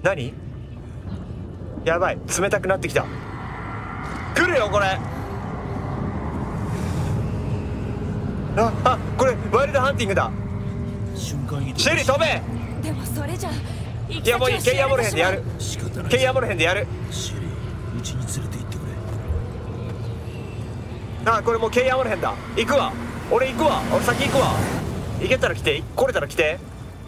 何？やばい、冷たくなってきた。来るよこれ。これワイルドハンティングだ。シェリー飛べ。 でもそれじゃいやもういい、ケイヤモルヘンでやる。ケイヤモルヘンでやる。 シェリー、うちに連れて行ってくれ。 これもうケイヤモルヘンだ。行くわ、俺行くわ、俺先行くわ。行けたら来て、来れたら来て。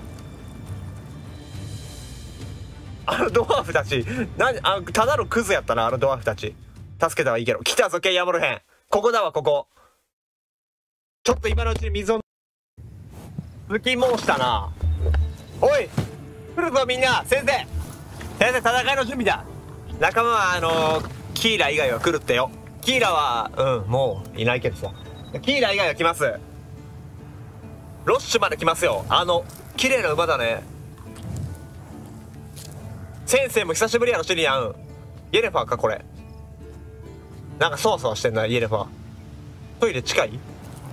ドワーフたちただのクズやったな。ドワーフたち助けたはいいけど。来たぞケイヤモルヘン。ここだわ、ここ。ちょっと今のうちに水を吹き申したな。おい来るぞみんな。先生戦いの準備だ。仲間はキーラ以外は来るってよ。キーラはもういないけどさ、キーラ以外は来ます。ロッシュまで来ますよ。綺麗な馬だね。先生も久しぶりやろシリアン。イエレファーかこれ。なんかそわそわしてんなイエレファー。トイレ近い？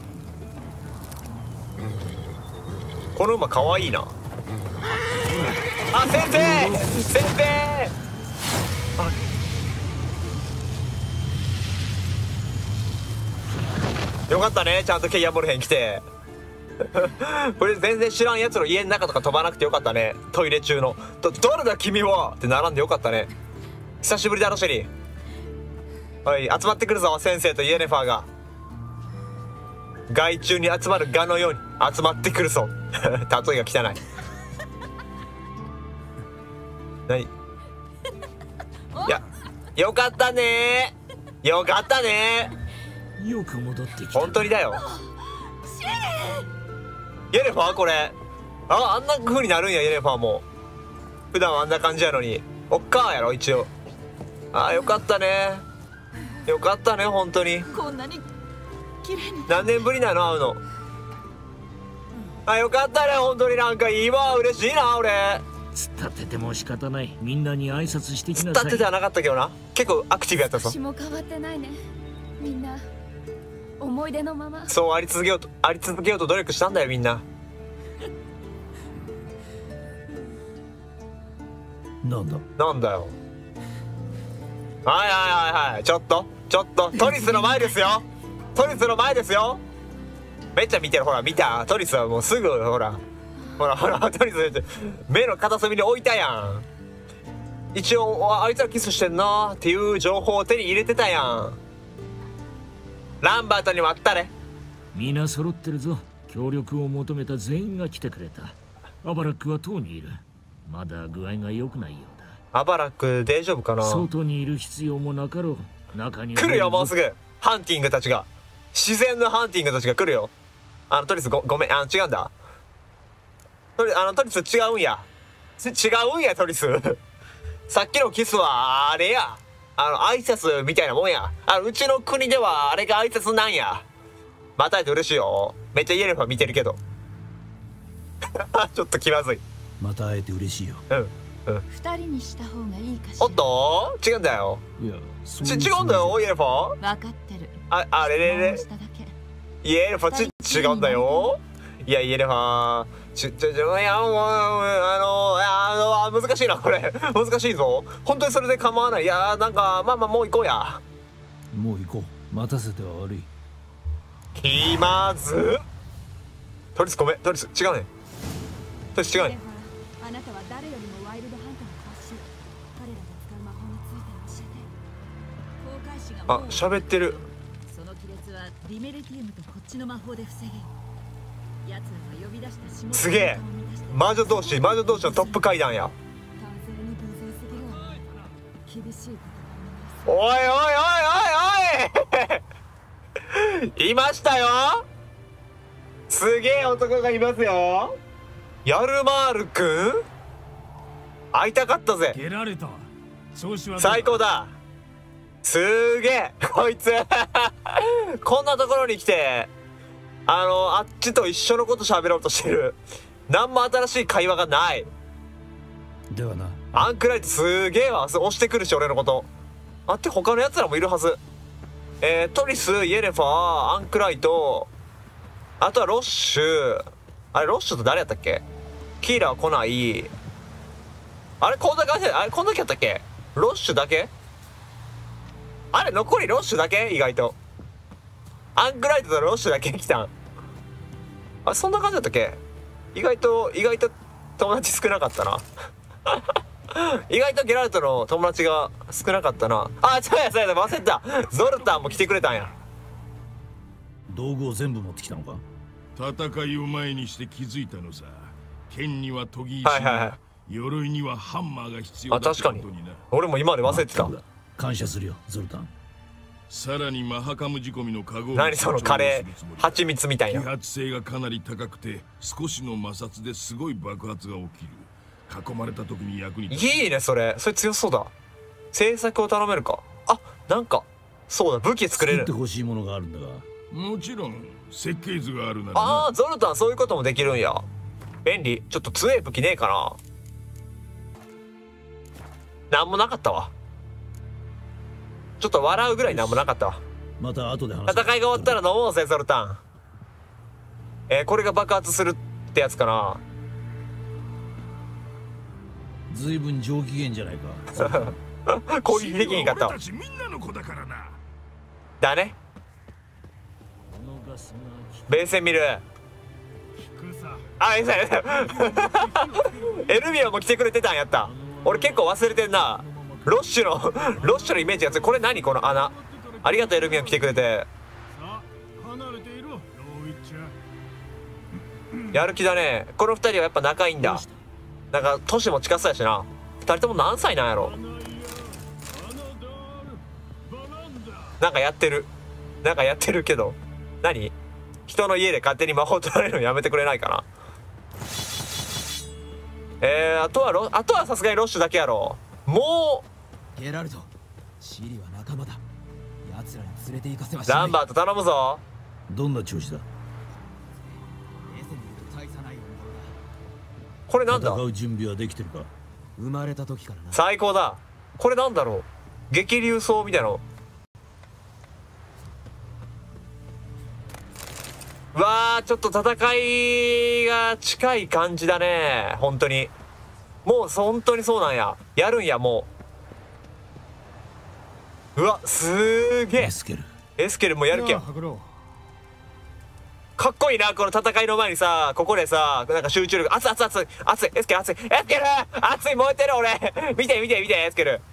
この馬かわいいな。あ、先生先生。よかったね、ちゃんとケイヤモルヘン来て。これ全然知らんやつの家の中とか飛ばなくてよかったね。トイレ中の誰だ君はって並んでよかったね。久しぶりだろシェリー。おい集まってくるぞ先生とイエネファーが。害虫に集まる蛾のように集まってくるぞ。例えが汚い。何？いやよかったねー、よかったねー。よく戻ってきた。 本当にだよ。イエレファーこれあんな風になるんや。イエレファーも普段はあんな感じやのに。おっかーやろ一応。よかったね、よかったね本当に。 こんなに綺麗に。 何年ぶりなの会うの。よかったね本当に。なんかいいわ、嬉しいな俺。 突っ立ってても仕方ない。みんなに挨拶してきなさい。 突っ立っててはなかったけどな。結構アクティブやったぞ。 私も変わってないね。みんな思い出のまま。 そうあり続けようと努力したんだよみんな。なんだよ。はいちょっとトリスの前ですよ。トリスの前ですよ。めっちゃ見てる。ほら見た。トリスはもうすぐほらトリス目の片隅に置いたやん。一応あいつらキスしてんなっていう情報を手に入れてたやん。ランバートにもあったね。 みんな揃ってるぞ。協力を求めた全員が来てくれた。アバラックは塔にいる。まだ具合が良くないようだ。 アバラック大丈夫かな。 外にいる必要もなかろう。中に来るよもうすぐ。ハンティングたちが、自然のハンティングたちが来るよ。トリスごめん、違うんだ。トリス違うんや。トリス。さっきのキスはあれや。挨拶みたいなもんや。うちの国ではあれが挨拶なんや。また会えて嬉しいよ。めっちゃイエレファ見てるけど。ちょっと気まずい。 また会えて嬉しいよ。 二人にした方がいいかしら。 おっと違うんだよ。 いや違うんだよイエレファ。 分かってる。 あれイエレファ違うんだよ。いやイエレファいやもう難しいなこれ。難しいぞ本当に。それで構わない。いやなんかまあもう行こうや。 もう行こう。待たせては悪い。 気まず。トリスごめん。トリス違うね。トリス違うね。 あなたは誰よりもワイルドハントに詳しい。彼らが使う魔法について教えて。航海士が喋ってる。 その亀裂はディメルティウムとこっちの魔法で防げ。奴らが呼び出した下。 すげえ。魔女同士のトップ階段や。おいおいおいおいおいいましたよ。すげえ男がいますよ。ヤルマールくん会いたかったぜ。最高だ。すげえこいつ。こんなところに来てあっちと一緒のこと喋ろうとしてる。何も新しい会話がない。 ではな。 アンクライトすげえわ。押してくるし俺のこと。あって他のやつらもいるはず。トリス、イエレファー、アンクライト、あとはロッシュ。あれロッシュと誰やったっけ。キーラは来ない。 あれこんな感じで、あれこんだけやったっけ？ロッシュだけ？あれ残りロッシュだけ？意外とアンクライトとロッシュだけ来たん。あ、そんな感じだったっけ？意外と友達少なかったな意外とゲラルトの友達が少なかったな。あ、そうや忘れた。ゾルタンも来てくれたんや。 道具を全部持ってきたのか？ 戦いを前にして気づいたのさ。剣には研ぎ石、鎧にはハンマーが必要だってことにな。 確かに俺も今まで忘れてた。 感謝するよゾルタン。 さらにマハカム仕込みのカゴを何そのカレー蜂蜜みたいな。 揮発性がかなり高くて少しの摩擦ですごい爆発が起きる。囲まれた時に役に立つ。 いいねそれ強そうだ。制作を頼めるか。あ、なんかそうだ、武器作れる。 作ってほしいものがあるんだが。 もちろん設計図があるならな。 ああ、ゾルタンそういうこともできるんや。便利。ちょっと強い武器ねえかな。なんもなかったわ。ちょっと笑うぐらいなんもなかったわ。 また後で話す。 戦いが終わったら飲もうぜゾルタン。これが爆発するってやつかな。 ずいぶん上機嫌じゃないか攻撃できへんかったわ。 みんなの子だからな。 だね。ベーセン見る。あ、エルビアも来てくれてたんやった。俺結構忘れてんな。ロッシュのイメージが強い。これ何この穴。ありがとうエルビア来てくれて。やる気だね。この二人はやっぱ仲いいんだ。なんか年も近そうやしな。二人とも何歳なんやろ。なんかやってるけど何、人の家で勝手に魔法取られるのやめてくれないかな。あとはさすがにロッシュだけやろ。もうゲラルト、シリは仲間だ。奴らに連れて行かせはしうランバート頼むぞ。 どんな調子だ？ これなんだ。 戦う準備はできてるか？ 生まれた時からな。 最高だ。これなんだろう。激流装みたいなの。わー、ちょっと戦いが近い感じだね。本当にもう本当にそうなんや。やるんやもう。うわ、すーげえ。エスケルもやるけん。かっこいいな。この戦いの前にさ、ここでさ、なんか集中力。熱いエスケル熱い燃えてる俺見てエスケル。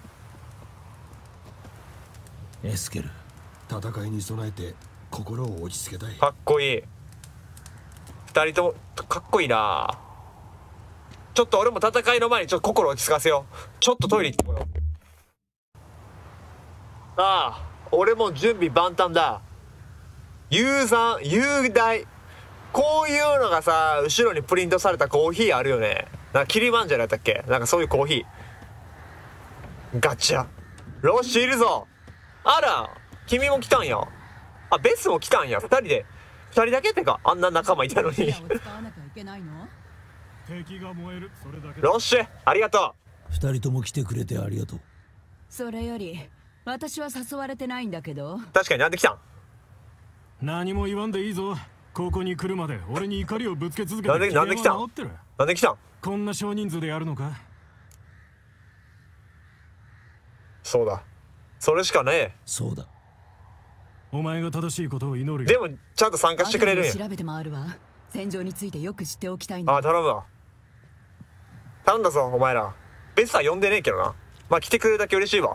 エスケル、 戦いに備えて心を落ち着けたい。 かっこいい。二人ともかっこいいな。ちょっと俺も戦いの前にちょっと心落ち着かせよう。ちょっとトイレ行ってこよう。さあ、俺も準備万端だ。雄大。こういうのがさ、後ろにプリントされたコーヒーあるよね。なんかキリマンジャロやったっけ、なんかそういうコーヒー。ガチャ。ロッシュいるぞ。あら、君も来たんや。あ、ベスも来たんや。二人だけってか、あんな仲間いたのに。ロッシュ、ありがとう。二人とも来てくれてありがとう。 それより、私は誘われてないんだけど。 確かに。なんで来たん？ 何も言わんでいいぞ。ここに来るまで俺に怒りをぶつけ続けて。 なんで来たん？ こんな少人数でやるのか？ そうだ。それしかねえ。 そうだ。 お前が正しいことを祈るよ。 でもちゃんと参加してくれるんや。 調べて回るわ。戦場についてよく知っておきたいんだ。 あ、頼むわ。頼んだぞお前ら。ベスは呼んでねえけどな。まあ来てくれるだけ嬉しいわ。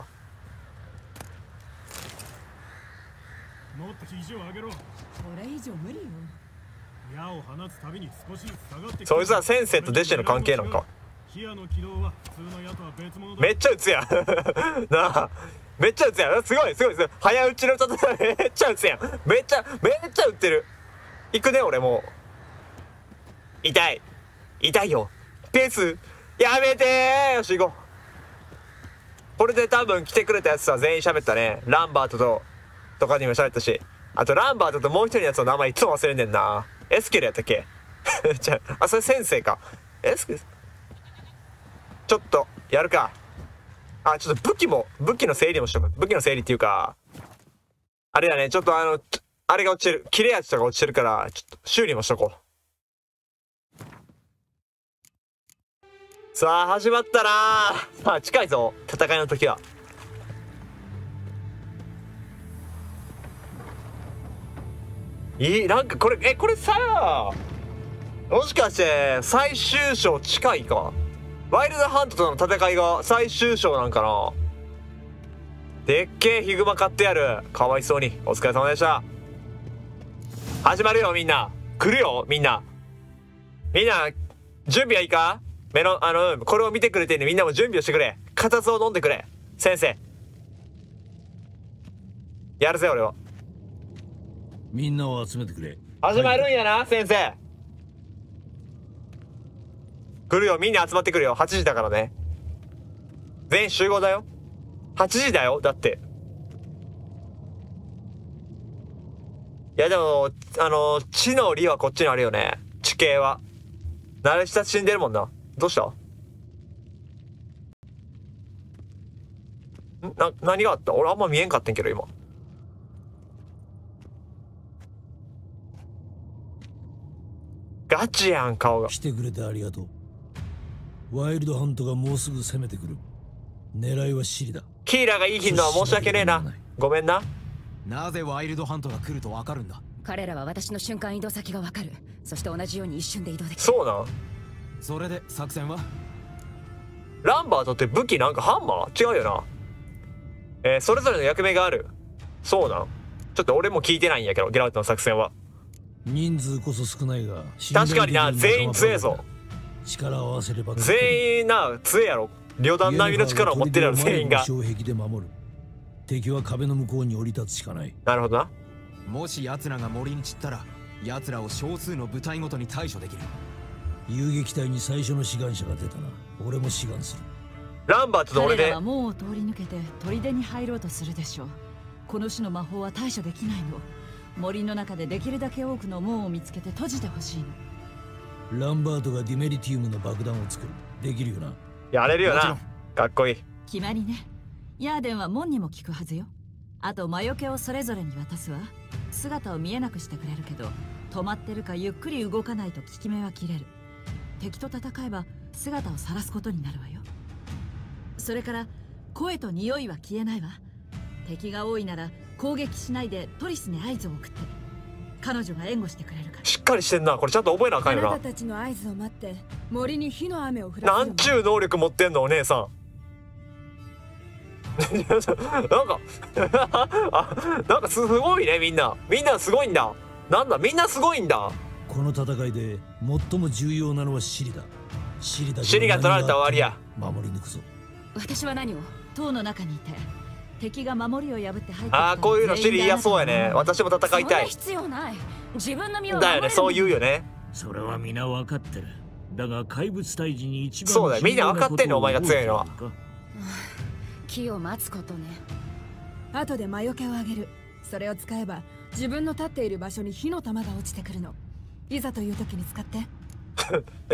もっと肘を上げろ。 これ以上無理よ。 矢を放つたびに少しずつ下がって。 そいつは先生と弟子の関係なんか。めっちゃ撃つやんなあ、めっちゃ撃つやん。すごい早撃ちの人とめっちゃ撃つやん。めっちゃ撃ってる。行くね俺もう。痛いよ。ペースやめてー。よし行こう。これで多分来てくれたやつは全員喋ったね。ランバートとかにも喋ったし、あとランバートともう一人のやつの名前いつも忘れんねんな。エスケルやったっけあ、それ先生か。エスケルちょっとやるか。あ、ちょっと武器の整理もしとく。武器の整理っていうか、あれだね、ちょっとあれが落ちてる、切れ味とか落ちてるから、ちょっと修理もしとこう。 さあ始まったなー。さあ近いぞ、戦いの時は。なんかこれこれさ、もしかして最終章近いか。ワイルドハントとの戦いが最終章なんかな。でっけえヒグマ買ってやる。かわいそうに。お疲れ様でした。始まるよみんな。来るよみんな。みんな準備はいいか。これを見てくれてんでみんなも準備をしてくれ。固唾を飲んでくれ先生。やるぜ俺は。 みんなを集めてくれ。 始まるんやな先生。来るよみんな集まってくるよ。8時だからね。全員集合だよ。8時だよだって。いやでも地の利はこっちにあるよね。地形は慣れ親しんでるもんな。どうした？何があった？俺あんま見えんかったんけど今。ガチやん顔が。 来てくれてありがとう。ワイルドハントがもうすぐ攻めてくる。狙いはシリだ。 キーラがいい日のは申し訳ねえな。ごめんな。 なぜワイルドハントが来るとわかるんだ。 彼らは私の瞬間移動先がわかる。そして同じように一瞬で移動できる。 そうなん？ それで作戦は？ ランバートって武器なんかハンマー違うよな。それぞれの役目がある。そうなん？ちょっと俺も聞いてないんやけど、ゲラルトの作戦は。 人数こそ少ないが、 確かにな、全員強えぞ。 力を合わせれば全員な、強えやろ。旅団並みの力を持ってるやろ、全員が。 障壁で守る。敵は壁の向こうに降り立つしかない。 なるほどな。 もし奴らが森に散ったら、奴らを少数の部隊ごとに対処できる。 遊撃隊に最初の志願者が出たな。俺も志願する。 ランバートと俺で。 彼らは門を通り抜けて砦に入ろうとするでしょう。この種の魔法は対処できないの。森の中でできるだけ多くの門を見つけて閉じてほしいの。 ランバートがディメリティウムの爆弾を作る。できるよな。 やれるよな。かっこいい。 決まりね。ヤーデンは門にも効くはずよ。あと魔除けをそれぞれに渡すわ。姿を見えなくしてくれるけど、止まってるかゆっくり動かないと効き目は切れる。敵と戦えば姿を晒すことになるわよ。それから声と匂いは消えないわ。敵が多いなら攻撃しないでトリスに合図を送って。彼女が援護してくれるから。 しっかりしてんな。これちゃんと覚えなあかんよな。 あなたたちの合図を待って森に火の雨を降らせる。 なんちゅう能力持ってんのお姉さん。なんかすごいねみんな。みんなすごいんだ。なんだみんなすごいんだ。 この戦いで最も重要なのはシリだ。シリが取られたら終わりや。 守り抜くぞ。 私は何を？塔の中にいて敵が守りを破って入ってきた。 ああこういうのシリ嫌そうやね。私も戦いたい。 必要ない。自分の身をだよね。そう言うよね。 それは皆分かってる。だが怪物退治に一番そうだよ。みんな分かってんのお前が強いのは。 木を待つことね。 後で魔除けをあげる。それを使えば自分の立っている場所に火の玉が落ちてくるの。いざという時に使って。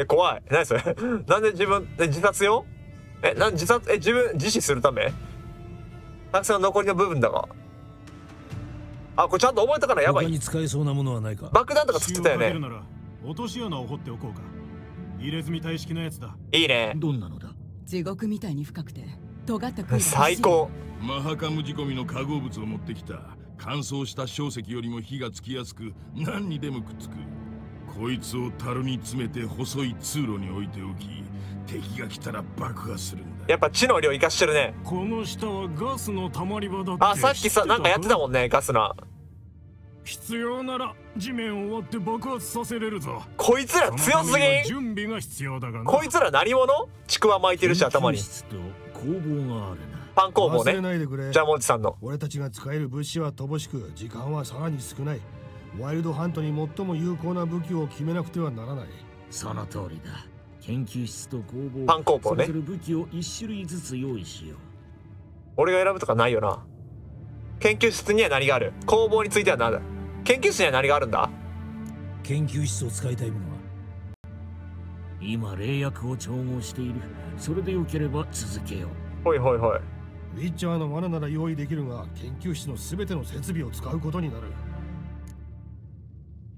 怖い。何それ。なんで自殺よ。自殺自死するため。作戦の残りの部分だが。あ、これちゃんと覚えたからやばい。 他に使えそうなものはないか。 爆弾とか作ってたよね。 落とし穴を掘っておこうか。入れ墨体式のやつだ。 いいね。 どんなのだ。 地獄みたいに深くて尖った杭が最高。 マハカム仕込みの化合物を持ってきた。乾燥した硝石よりも火がつきやすく何にでもくっつく。こいつを樽に詰めて細い通路に置いておき、敵が来たら爆破するんだ。 やっぱ知能量生かしてるね。 この下はガスの溜まり場だって。 あ、さっきさなんかやってたもんね、ガスな。 必要なら地面を割って爆発させれるぞ。 こいつら強すぎん。 準備が必要だがな。 こいつら何者？ちくわ巻いてるし頭に。 工房があるな。 パン工房ね。 忘れないでくれ。 ジャムおじさんの。 俺たちが使える物資は乏しく、時間はさらに少ない。ワイルドハントに最も有効な武器を決めなくてはならない。 その通りだ。研究室と工房、 パン工房ね。 それぞれ武器を1種類ずつ用意しよう。 俺が選ぶとかないよな。研究室には何がある？工房については何だ？研究室には何があるんだ？ 研究室を使いたいものは今霊薬を調合している。それでよければ続けよう。ほいほいほい。 ウィッチャーの罠なら用意できるが、研究室の全ての設備を使うことになる。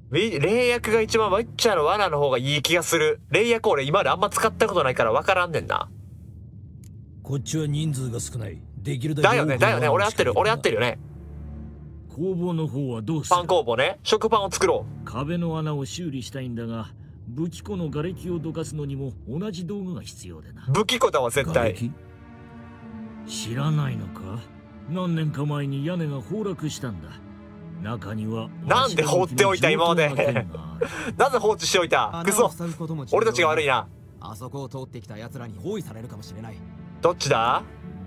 霊薬が一番ウィッチャーの罠の方がいい気がする。霊薬俺今まであんま使ったことないから分からんねんな。 こっちは人数が少ない。できるだけだよねだよね、俺合ってるよね。 工房の方はどうする？ パン工房ね、食パンを作ろう。 壁の穴を修理したいんだが、武器庫の瓦礫をどかすのにも同じ道具が必要でな。 武器庫だわ絶対。 知らないのか？何年か前に屋根が崩落したんだ。中にはなんで放っておいた今までなぜ放置しておいた？クソ、俺たちが悪いな。 あそこを通ってきた奴らに包囲されるかもしれない。 どっちだ？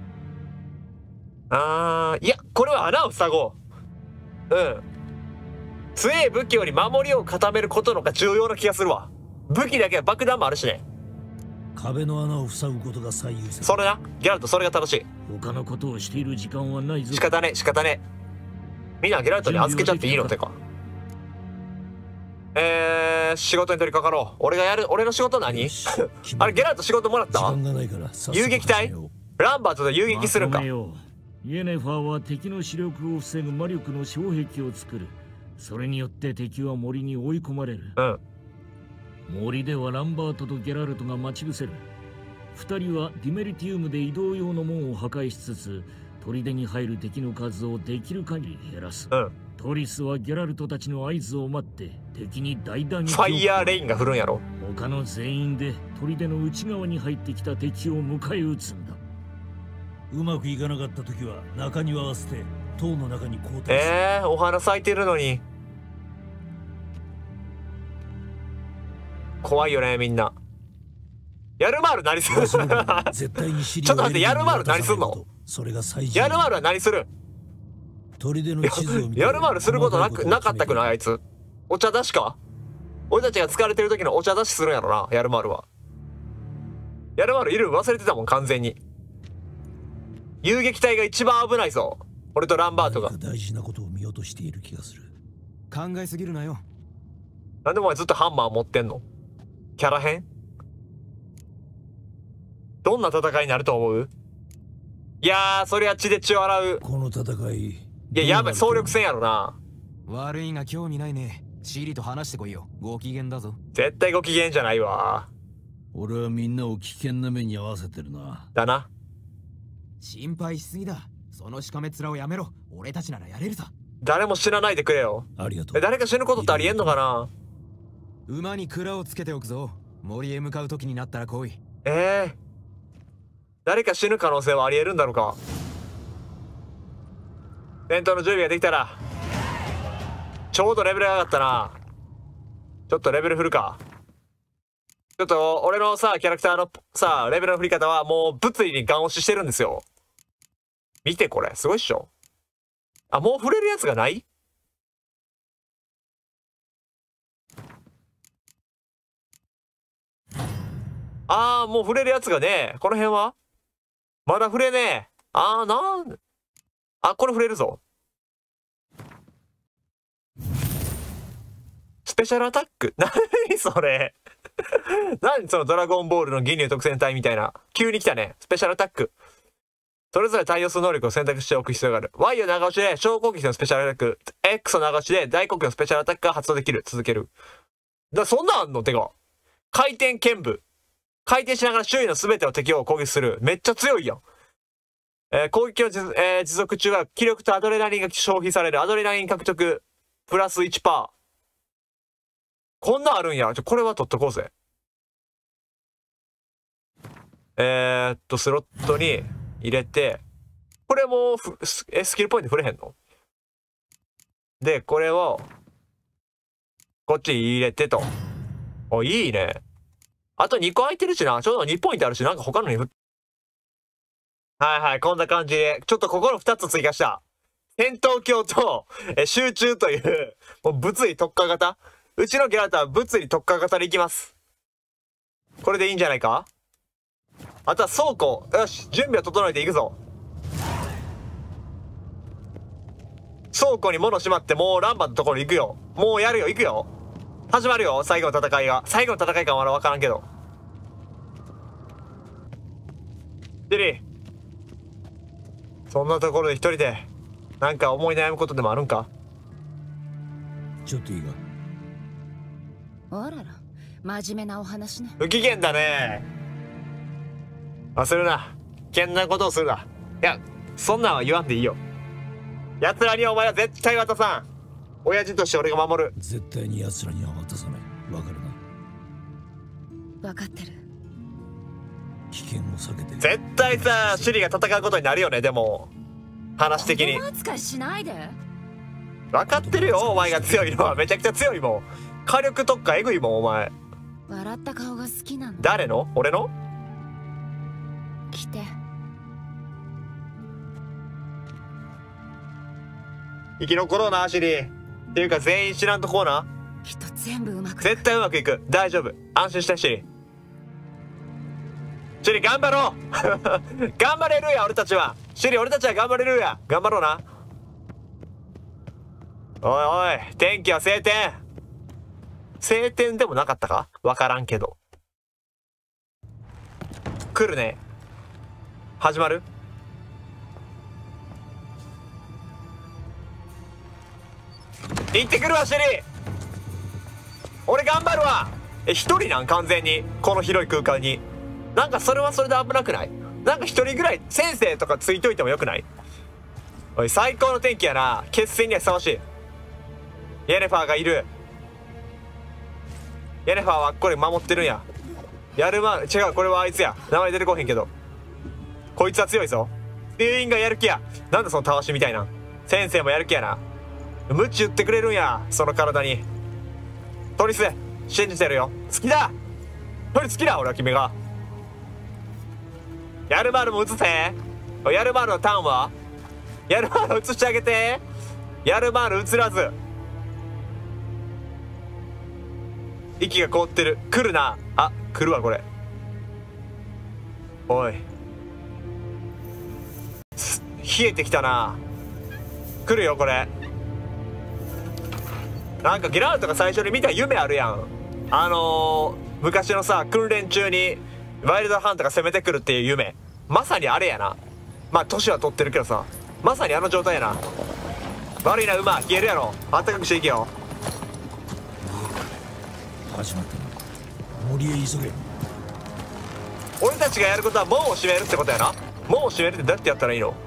いやこれは穴を塞ごう。強い武器より守りを固めることの方が重要な気がするわ。武器だけは爆弾もあるしね。 壁の穴を塞ぐことが最優先。 それな、ギャラルトそれが正しい。 他のことをしている時間はないぞ。 仕方ねみんなギャラルトに預けちゃっていいのってか。仕事に取り掛かろう。俺の仕事何あれギャラルト仕事もらった？遊撃隊？ランバートで遊撃するか。 イエネファーは敵の視力を防ぐ魔力の障壁を作る。それによって敵は森に追い込まれる。森ではランバートとギャラルトが待ち伏せる。2人はディメリティウムで移動用の門を破壊しつつ、砦に入る敵の数をできる限り減らす。トリスはギャラルトたちの合図を待って敵に大打撃。 ファイヤーレインが降るんやろ。 他の全員で砦の内側に入ってきた敵を迎え撃つんだ。 うまくいかなかった時は中庭を捨て塔の中に交代する。 お花咲いてるのに怖いよねみんな。ヤルマール何する？ちょっと待って、ヤルマール何すんの？ヤルマールは何する？ヤルマールすることなかったくない？あいつお茶出しか？俺たちが疲れてる時のお茶出しするんやろな、ヤルマールは。ヤルマールいる忘れてたもん完全に。遊撃隊が一番危ないぞ。俺とランバートが。 大事なことを見落としている気がする。 考えすぎるなよ。 なんでお前ずっとハンマー持ってんの？キャラ編？どんな戦いになると思う？いやー、そりゃ血で血を洗う。 この戦い。 いや、やべ、総力戦やろな。 悪いが興味ないね。シーリと話してこいよ。ご機嫌だぞ。 絶対ご機嫌じゃないわ。 俺はみんなを危険な目に遭わせてるな。 だな。 心配しすぎだ。そのしかめ面をやめろ。俺たちならやれるさ。 誰も死なないでくれよ。 ありがとう。 誰か死ぬことってありえんのかな？ 馬に蔵をつけておくぞ。森へ向かう時になったら来い。 誰か死ぬ可能性はありえるんだろうか。戦闘の準備ができたら。ちょうどレベル上がったな。ちょっとレベル振るか。ちょっと俺のさ、キャラクターのさ、レベルの振り方はもう物理にガン押ししてるんですよ。見てこれ、すごいっしょ。あ、もう振れるやつがない？もう振れるやつがね、この辺はまだ振れねえ。これ振れるぞ。スペシャルアタック？何それ何そのドラゴンボールの銀龍特戦隊みたいな。急に来たね。スペシャルアタック。それぞれ対応する能力を選択しておく必要がある。Y を長押しで小攻撃のスペシャルアタック。X を長押しで大攻撃のスペシャルアタックが発動できる。続ける。そんなんあんの？てか。回転剣舞。回転しながら周囲の全ての敵を攻撃する。めっちゃ強いやん。攻撃の持続中は気力とアドレナリンが消費される。アドレナリン獲得プラス 1%。こんなんあるんや。これは取っとこうぜ。スロットに入れて、これもスキルポイント触れへんの？で、これを、こっちに入れてと。いいね。あと2個空いてるしな。ちょうど2ポイントあるし、なんか他のにはいはい、こんな感じで。ちょっとここの2つ追加した。戦闘狂と、集中という、もう物理特化型。うちのギャラクターは物理特化型でいきます。これでいいんじゃないか？あとは倉庫。よし、準備を整えていくぞ。倉庫に物しまって、もうランバのところ行くよ。もうやるよ、行くよ。始まるよ、最後の戦いが。最後の戦いかはまだ分からんけど。ジリー、そんなところで一人でなんか思い悩むことでもあるんか？ ちょっといいか？ あらら、真面目なお話ね。 不機嫌だね。忘れるな。危険なことをするな。いや、そんなんは言わんでいいよ。奴らにはお前は絶対渡さん。親父として俺が守る。 絶対に奴らには渡さない。わかるな。 分かってる。 危険を避けて。 絶対さ、シリが戦うことになるよね。でも話的に。 扱いしないで。 分かってるよ、お前が強いのは。めちゃくちゃ強いもん。火力特化エグいもん、お前。 笑った顔が好きなの。 誰の？俺の？ 来て。 生き残ろうな、シリ。っていうか全員知らんとこうな。 きっと全部うまく。 絶対うまくいく。大丈夫。安心して、シリ。シリ頑張ろう頑張れるや、俺たちは。シリ、俺たちは頑張れるや。頑張ろうな。おいおい、天気は晴天。晴天でもなかったかわからんけど。来るね。始まる？行ってくるわ、シリ。俺頑張るわ。一人なん完全にこの広い空間に。なんかそれはそれで危なくない？なんか一人ぐらい先生とかついといてもよくない？おい、最高の天気やな。決戦にはふさわしい。イェネファーがいる。イェネファーはこれ守ってるんや。やるま、違う、これはあいつや。名前出てこへんけど。こいつは強いぞ。全員がやる気や。なんだそのたわしみたいな。先生もやる気やな。ムチ打ってくれるんや、その体に。トリス、信じてるよ。好きだ。トリス好きだ、俺は君が。ヤルマールも映せ。ヤルマールのターンは？ヤルマール映してあげて。ヤルマール映らず。息が凍ってる。来るな。あ、来るわ、これ。おい。冷えてきたな。来るよ、これ。なんかゲラルトが最初に見た夢あるやん。昔のさ、訓練中にワイルドハントが攻めてくるっていう夢。まさにあれやな。まあ年は取ってるけどさ、まさにあの状態やな。悪いな、馬消えるやろ。あったかくしていけよ。 始まったな。森へ急げ。 俺たちがやることは門を閉めるってことやな。門を閉めるってどうやってやったらいいの？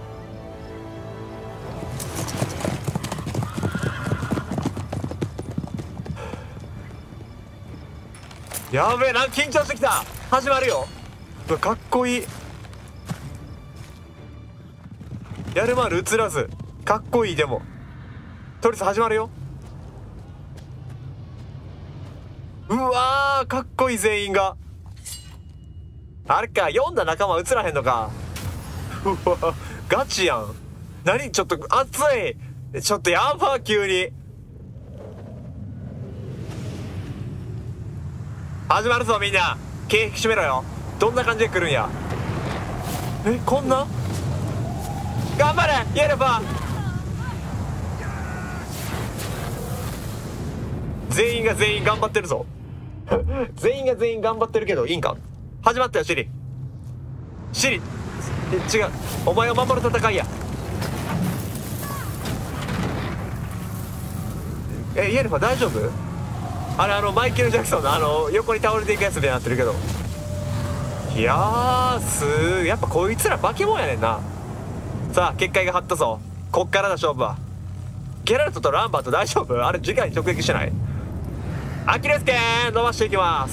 やべえ、なんか緊張してきた。始まるよ。うわ、かっこいい。やるまる映らずかっこいい。でもとりあえず始まるよ。うわー、かっこいい。全員があれか、読んだ仲間映らへんのか。うわ、ガチやん。何、ちょっと熱い。ちょっとやばー、急に始まるぞ。みんな気引き締めろよ。どんな感じで来るんや。こんな頑張れイェルファー。全員が全員頑張ってるぞ全員が全員頑張ってるけどいいんか。始まったよ、シリ。シリ、違う、お前を守る戦いや。イェルファー大丈夫？あれ、マイケル・ジャクソンの横に倒れていくやつみたいになってるけど。いやー、やっぱこいつら化け物やねんな。さあ、結界が張ったぞ。こっからだ、勝負は。ゲラルトとランバート大丈夫？あれ、次回に直撃してない？アキレス腱伸ばしていきます。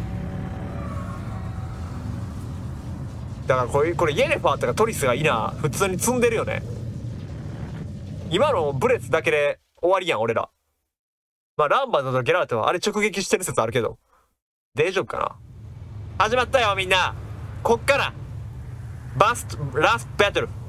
だからこれイェネファーとかトリスがいいな。普通に積んでるよね。今のブレスだけで終わりやん、俺ら。まあ、ランバートとゲラルトはあれ直撃してる説あるけど大丈夫かな。始まったよ、みんな。こっからラストバトル。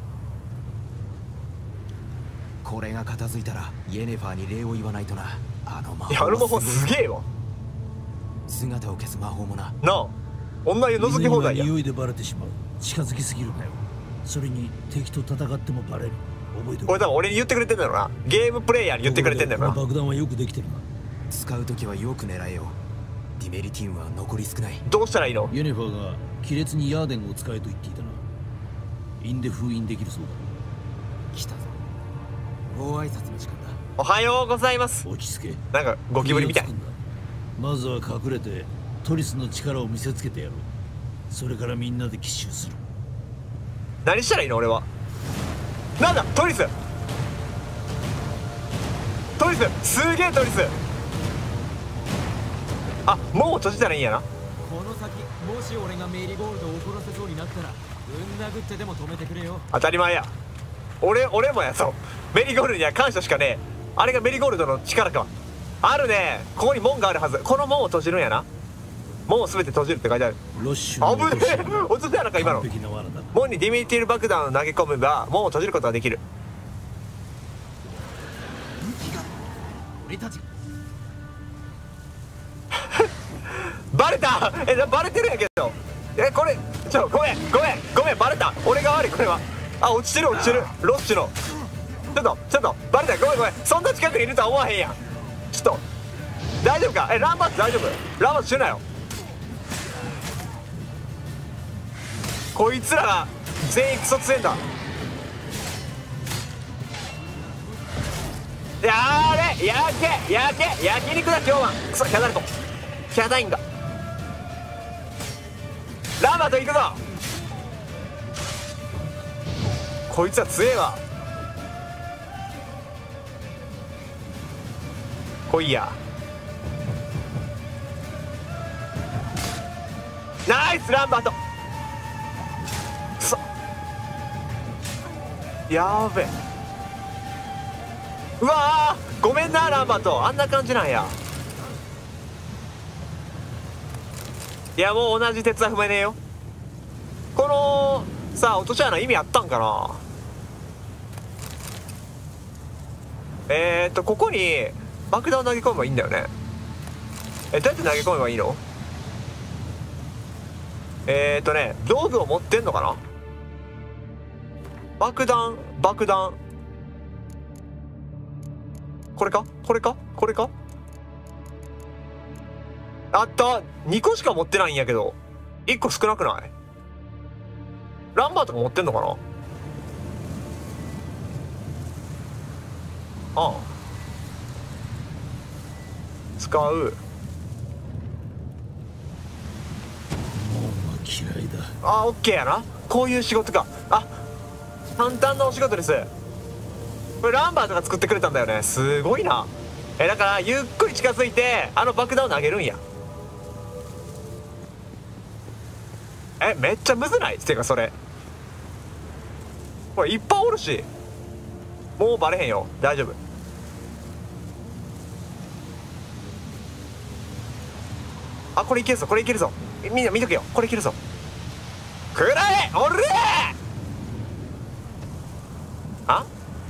これが片付いたらイェネファーに礼を言わないとな。 いや、あの魔法すげえわ。 姿を消す魔法もな。 なあ、女湯覗き放題や。 匂いでバレてしまう。近づきすぎるなよ。それに敵と戦ってもバレる。覚えておけ。 これ多分俺に言ってくれてんだろな。ゲームプレイヤーに言ってくれてんだよな。 爆弾はよくできてるな。 使うときはよく狙えよ。ディメリティンは残り少ない。 どうしたらいいの？ イェネファーが亀裂にヤーデンを使えと言っていたな。印で封印できるそうだ。 来たぞ。ご挨拶の時間だ。 おはようございます。 落ち着け。 なんかゴキブリみたい。 まずは隠れてトリスの力を見せつけてやろう。それからみんなで奇襲する。 何したらいいの俺は。なんだトリス、トリス、すげえトリス。あ、もう閉じたらいいんやな。 この先もし俺がメリーゴールドを怒らせそうになったらぶん殴ってでも止めてくれよ。 当たり前や。俺もや。そうメリーゴールドには感謝しかねえ。あれがメリーゴールドの力か。あるね。ここに門があるはず。この門を閉じるんやな。門を全て閉じるって書いてある。 ロッシュ危ねえ。落ちたやなか今の。門にディミティル爆弾を投げ込めば門を閉じることができる。 俺たちバレた。バレてるんやけど。これごめんバレた。俺が悪いこれは。あ、落ちてるロッシュの。ちょっとバレた。ごめん。そんな近くにいるとは思わへんやん。ちょっと大丈夫か。ランバーツ大丈夫。ランバーツ死ぬなよ。こいつらが全員クソ強いんだ。焼肉だ今日は。クソキャダルトキャダインがランバート行くぞ。こいつは強えわ。来いや。ナイスランバート。くそやべえ。うわーごめんなランバート。あんな感じなんや。いやもう同じ鉄は踏めねえよ。このさあ落とし穴意味あったんかな。ここに爆弾を投げ込めばいいんだよね。どうやって投げ込めばいいの。道具を持ってんのかな。爆弾これかあった。2個しか持ってないんやけど1個少なくない。ランバーとか持ってんのかな。ああ使う。 もう嫌いだ。 あ、オッケーやな。こういう仕事か。あ、簡単なお仕事です。これランバーとか作ってくれたんだよね。すごいな。だからゆっくり近づいてあの爆弾を投げるんや。めっちゃむずないっていうかそれ。これいっぱいおるしもうバレへんよ。大丈夫。あ、これいけるぞ。みんな見とけよ。これいけるぞ。くらえおれあ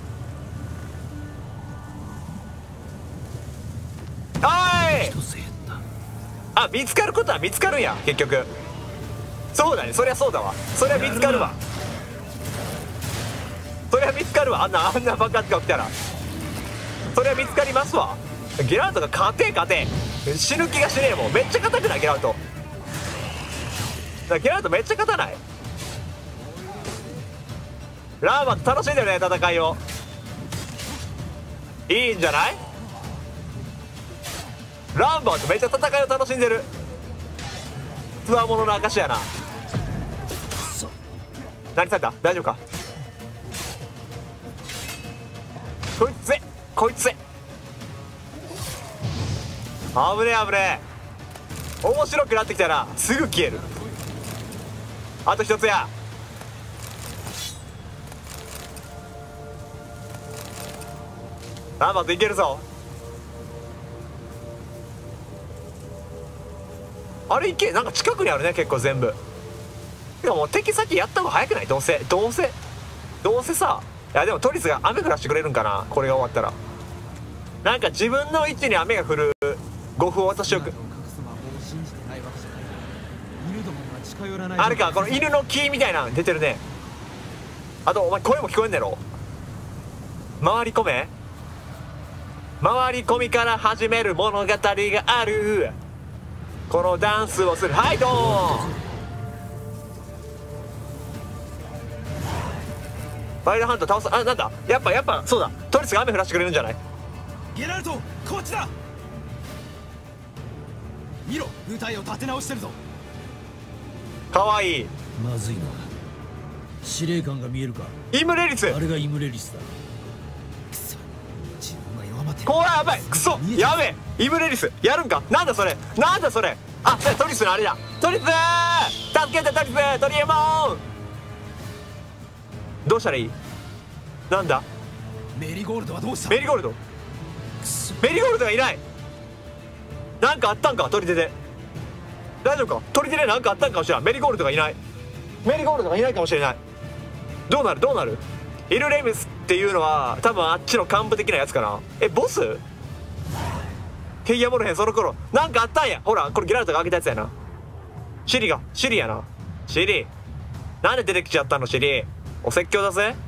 おい。あ、見つかることは見つかるんや結局。そうだね。そりゃそうだわ。そりゃ見つかるわ。あんな爆発が起きたらそりゃ見つかりますわ。ゲラウトが勝て死ぬ気がしねえもん。めっちゃ硬くないゲラウト。ゲラウトめっちゃ硬ない。ラーマン楽しんでるね戦いを。いいんじゃない。ランバーとめっちゃ戦いを楽しんでる。つわものの証やな。何された。大丈夫か。こいつ危ねえ。面白くなってきたらすぐ消える。あと一つや。ランバートいけるぞ。あれいけ。なんか近くにあるね結構全部。でももう敵先やった方が早くない。どうせさ。いやでもトリスが雨降らしてくれるんかな。これが終わったらなんか自分の位置に雨が降る5分を渡しておく。あれか、この犬の木みたいなの出てるね。あとお前声も聞こえんねやろ。回り込みから始める物語がある。このダンスをする。はいドーン。ワイルドハント倒す。あ、なんだやっぱそうだ。トリスが雨降らしてくれるんじゃない。 ゲラルトこっちだ。 見ろ、部隊を立て直してるぞ。 かわいい。 まずいな。司令官が見えるか。 イムレリス。 あれがイムレリスだ。 くそ、自分が弱まってる。 怖い、やばい、クソやべえ。イムレリスやるんか。なんだそれ、なんだそれ。あ、トリスのあれだ。トリスー、助けてトリス、トリエモン。どうしたらいい。なんだ。 メリゴールドはどうした。 メリゴールド、メリゴールドがいない。なんかあったんか、砦で。大丈夫か、砦でなんかあったんかもしれない。メリゴールドがいない。メリゴールドがいないかもしれない。どうなるどうなる。イルレムスっていうのは多分あっちの幹部的なやつかな。ボス。ケイヤモルヘンその頃なんかあったんや。ほらこれギラルトが開けたやつやな。シリやな。シリなんで出てきちゃったの。シリお説教だぜ。